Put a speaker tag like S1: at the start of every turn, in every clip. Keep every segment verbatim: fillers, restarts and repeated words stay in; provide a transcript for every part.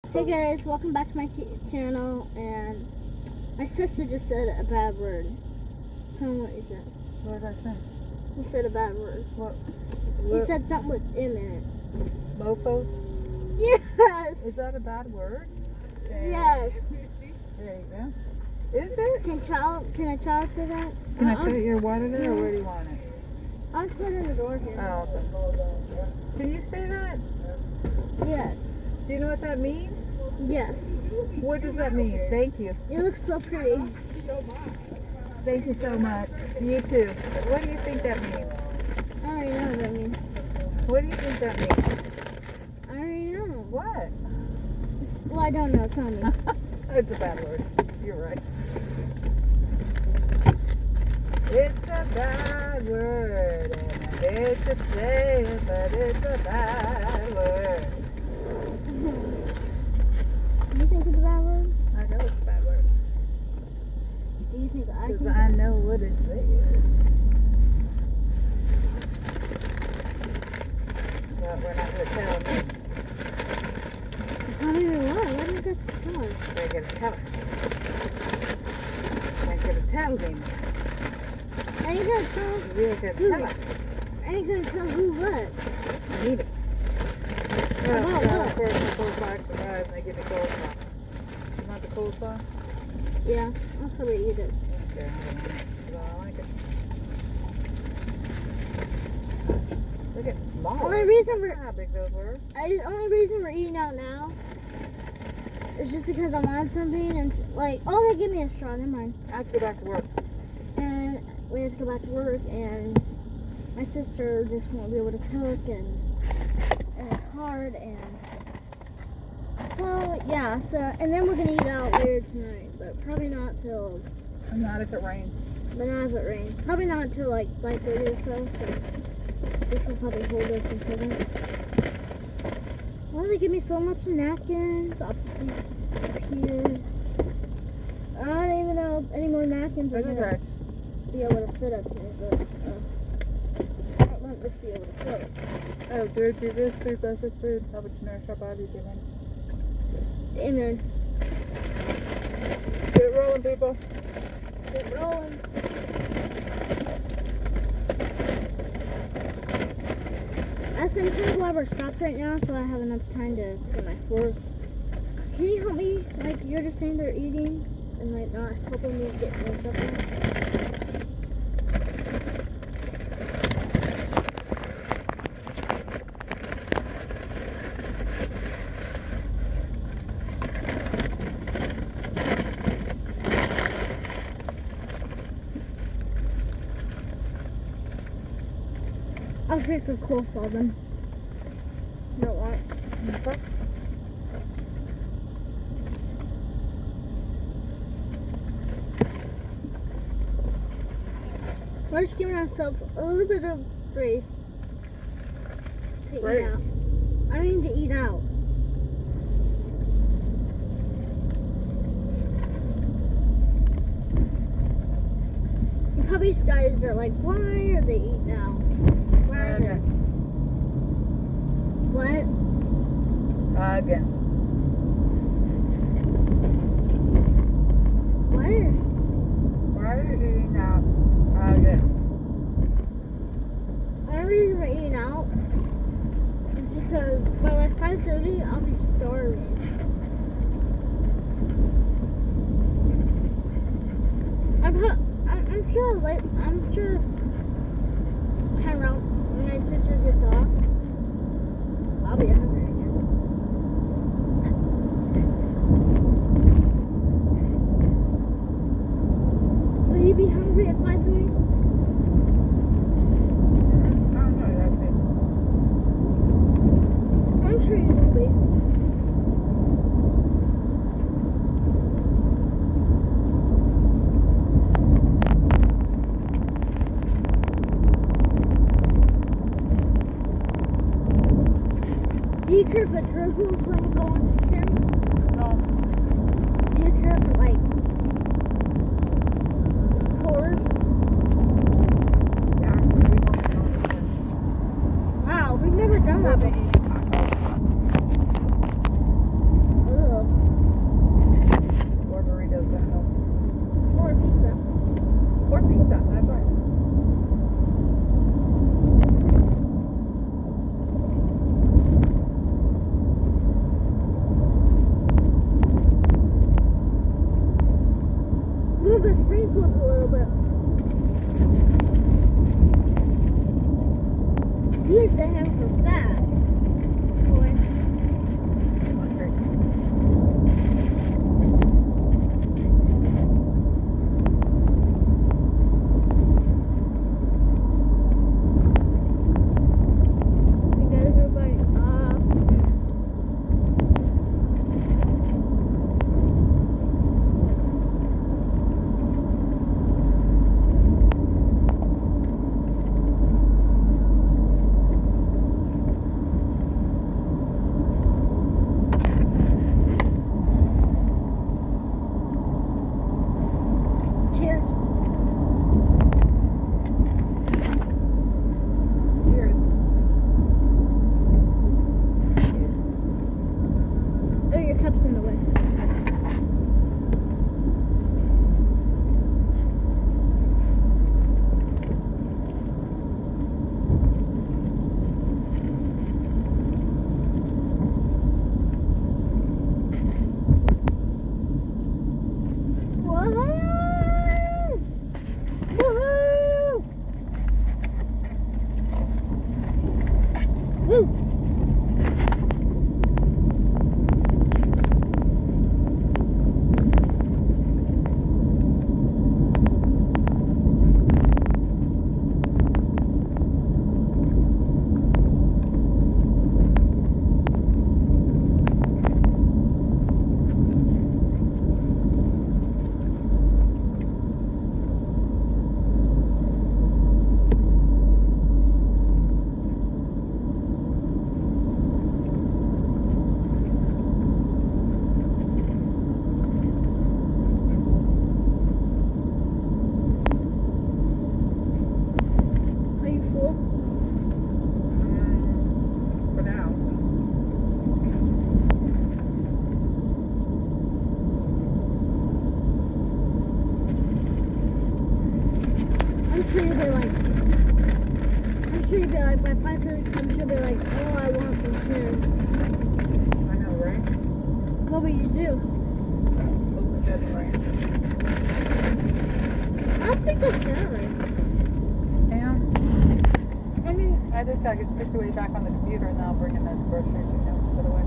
S1: Hey guys, welcome back to my t- channel, and my sister just said a bad word. Tell me what you said.
S2: What did I say?
S1: You said a bad word.
S2: What?
S1: You
S2: what?
S1: said something with M in it.
S2: Mofo?
S1: Yes!
S2: Is that a bad word? Okay.
S1: Yes.
S2: There you go. Is it?
S1: Can child, can a child say that?
S2: Can I
S1: Uh-uh.
S2: put your water there, or where do you want it?
S1: I'll just put it in the door here.
S2: Oh, okay. Can you say that?
S1: Yes.
S2: Do you know what that means?
S1: Yes.
S2: What does that mean? Thank you.
S1: You look so pretty.
S2: Thank you so much. You too. What do you think that means?
S1: I already know what that means.
S2: What do you think that means?
S1: I already know.
S2: What?
S1: Well, I don't know. Tell me.
S2: It's a bad word. You're right. It's a bad word, and I hate to say it, but it's a bad word.
S1: You think it's a bad word?
S2: I know it's a bad word.
S1: Do you think I
S2: Because
S1: think
S2: I know what it says. But we're not going to tell them.
S1: I don't even know. Why did I get the store?
S2: We're going to tell her. We're going to tell them.
S1: I ain't gonna tell.
S2: We're going to
S1: Who?
S2: tell her.
S1: I ain't gonna tell who what.
S2: I need it. Well,
S1: About
S2: so
S1: what?
S2: of course, the full box arrives and they give me coleslaw. You want the coleslaw?
S1: Yeah, I'll probably eat it.
S2: Okay, I don't want it. I don't like it. Look at small.
S1: Only reason we're
S2: How big those were.
S1: I the only reason we're eating out now is just because I wanted something, and like, oh, they give me a straw. Never mind.
S2: I have to go back to work.
S1: And we have to go back to work, and my sister just won't be able to cook, and and it's hard, and so yeah. So and then we're gonna eat out later tonight, but probably not till.
S2: I'm not if it rains.
S1: But not if it rains. Probably not until like five thirty or so. So this will probably hold us until then. Why do they give me so much napkins up here? I don't even know if any more napkins are
S2: That's
S1: gonna
S2: okay.
S1: be able to fit up here, but uh, I don't want this to be able to fit.
S2: Oh, good. Do this food, bless this food. Help it to nourish our bodies. Amen.
S1: Amen.
S2: Get it rolling, people.
S1: Get rolling. I think we'll ever stop right now, so I have enough time to get my fork. Can you help me? Like, you're just saying they're eating and like not helping me get my stuff out. I'll pick a coleslaw then. You don't want?
S2: Okay.
S1: We're just giving ourselves a little bit of grace to
S2: Grace?
S1: eat out. I mean to eat out. And probably guys are like, why are they eating out? Why are
S2: Okay.
S1: they? What?
S2: Again.
S1: What?
S2: Why are you eating out? Again.
S1: The only reason we're eating out is because by like five thirty I'll be starving. I'm, hu- I'm, I'm sure, like, I'm sure time around when my sister gets off, I'll be hungry again. Will you be hungry at five thirty?
S2: I don't know. That's it.
S1: I'm sure you will be. cup's in the way. I'm sure you'll be like, I'm sure you'll be like, by five thirty, I'm sure you'll be like, oh, I want some tunes.
S2: I know, right?
S1: What will you do?
S2: Hope it doesn't rain.
S1: I don't think it's gonna rain.
S2: Yeah.
S1: I mean,
S2: I just gotta get situated back on the computer and then I'll bring in the groceries you know, put away.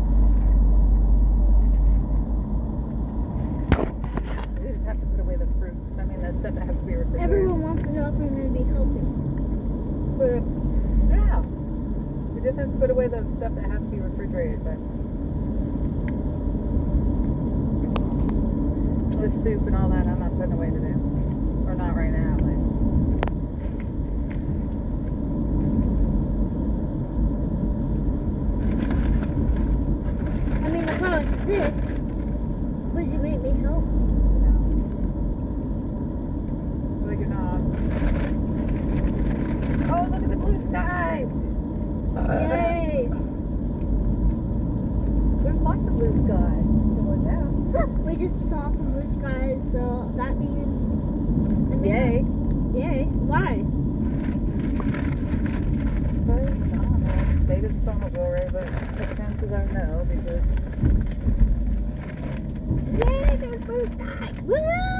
S2: We just have to put away the fruit. I mean, the stuff that has to be refrigerated.
S1: everyone wants to know if I'm gonna be healthy.
S2: But, yeah. We just have to put away the stuff that has to be refrigerated. But the soup and all that, I'm not putting away today. Or not right now, at least.
S1: I mean, if I was sick, would you make me help?
S2: No. Like you're not. Oh, look at the blue skies!
S1: Yay!
S2: There's lots of blue sky. Chilling down.
S1: We just saw some blue skies, so that means... I mean,
S2: Yay!
S1: Yay. Why?
S2: But I don't know. They did snowmobile already, but the chances are no because.
S1: Yay, there's blue skies! Woo!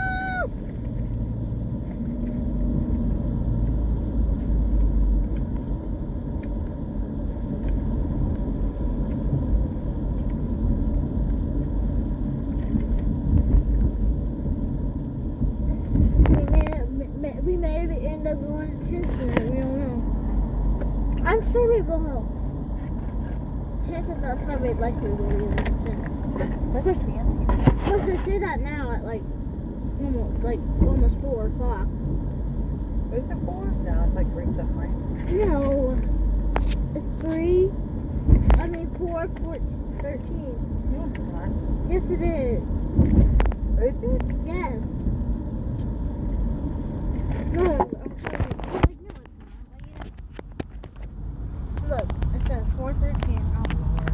S1: We may end up going to Tinston, we don't know. I'm sure we will. Chances are probably likely we'll be in Tinston.
S2: Look at fancy.
S1: Plus they say that now at like almost like almost four o'clock.
S2: Is it four? No, it's like three something, right?
S1: No, it's three. I mean four, fourteen, thirteen.
S2: No, it's not.
S1: Yes, it is.
S2: Is it?
S1: Yes. No, I'm sorry. Like, no, it's not. Look, it says four thirteen.
S2: Oh, Lord.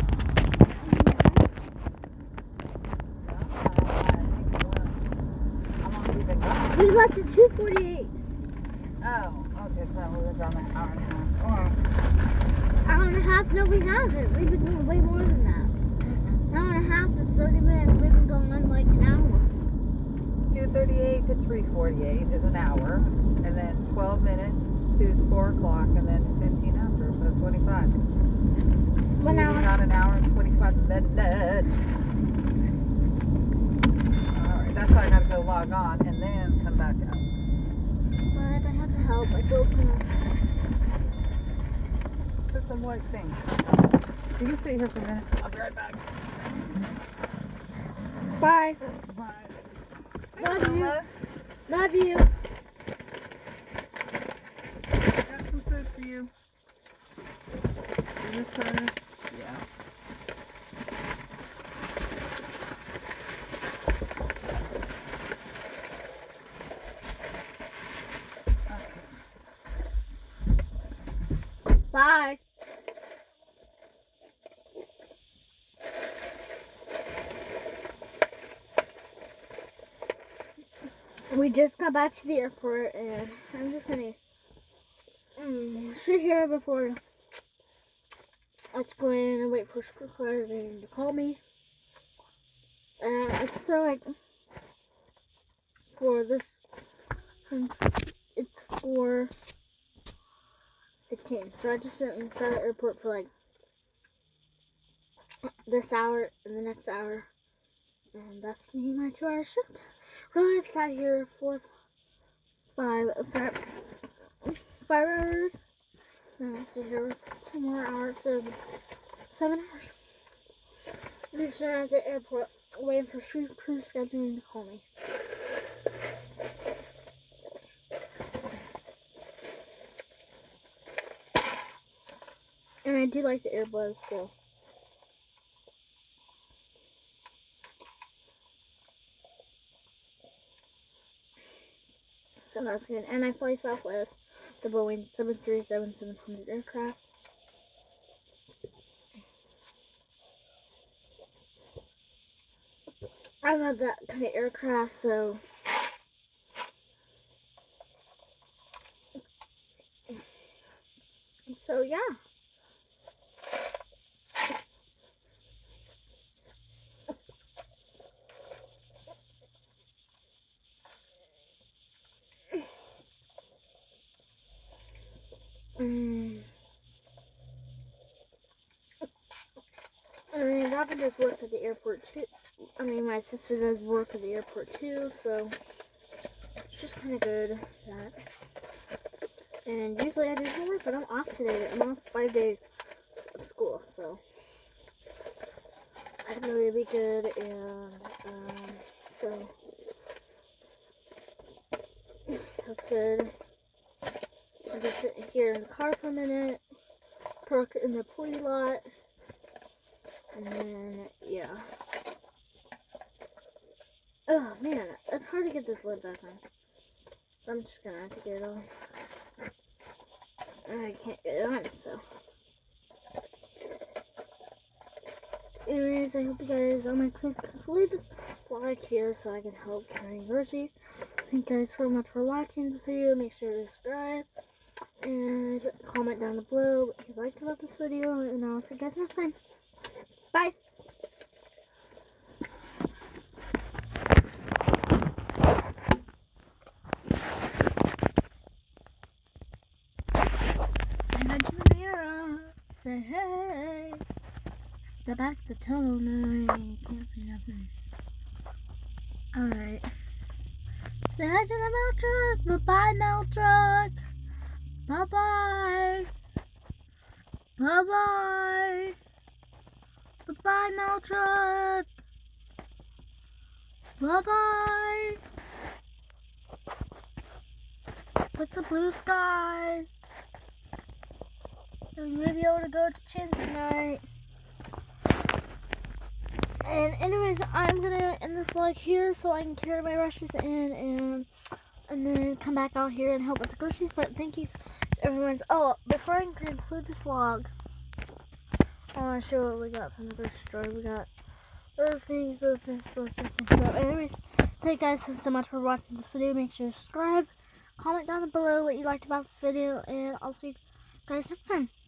S2: How long have you been gone?
S1: We left at two forty-eight.
S2: Oh, okay, so we were gone an hour and a half. Or,
S1: Hour and a half? No, we haven't. We've been doing way more than that. An hour and a half is thirty minutes. We've been going on like an hour.
S2: two thirty-eight to three forty-eight is an hour, and then twelve minutes to four o'clock, and then fifteen after, so twenty-five.
S1: One
S2: You
S1: hour.
S2: got an hour and twenty-five minutes. Alright, that's why I gotta go log on and then come back up.
S1: But I have to help. I broke my...
S2: Put some white things. You can stay here for a minute. I'll be right back.
S1: Bye.
S2: Bye.
S1: Love you.
S2: Love.
S1: Love you.
S2: Got some food for you. Is this her? Yeah.
S1: Bye. We just got back to the airport, and I'm just gonna um, sit here before I go in and wait for Squidward to call me. And it's for like for this. It's for fifteen. So I just sit inside the airport for like this hour and the next hour, and that's me my two-hour shift. Really excited here for five. Sorry, five hours. And I have to here for two more hours, so seven hours. I'm just at the airport waiting for street crew scheduling to call me. And I do like the earbuds, so. So that's good. And I fly Southwest, the Boeing seven thirty-seven seven hundred aircraft. I love that kind of aircraft, so. So, yeah. Mm. I mean, Robin does work at the airport too. I mean, my sister does work at the airport too, so it's just kind of good that. And usually I do some work, but I'm off today. I'm off five days of school, so I know it'll be good. And um, so that's good. I'm just sitting here in the car for a minute, park in the employee lot, and then, yeah. Oh, man, it's hard to get this lid back on. So I'm just gonna have to get it on. I can't get it on, so. Anyways, I hope you guys, I'm gonna conclude this vlog here so I can help carry groceries. Thank you guys so much for watching this video. Make sure to subscribe and comment down below what you liked about this video, and I'll see you guys next time. Bye! Say hi to the mirror. Say hey. Step back the tone. No, you can't see nothing. Alright. Say hi to the milk truck. Bye-bye, milk truck. Bye-bye. Bye-bye. Bye-bye, milk truck. Bye-bye. With the blue sky. And we'll be able to go to Chin tonight. And anyways, I'm gonna end this vlog here so I can carry my rushes in and and then come back out here and help with the groceries. But thank you to everyone's. Oh, before I conclude this vlog, I want to show what we got from the grocery store. We got those things, those things, those things, and stuff. Anyways, thank you guys so, so much for watching this video. Make sure to subscribe, comment down below what you liked about this video, and I'll see you guys next time.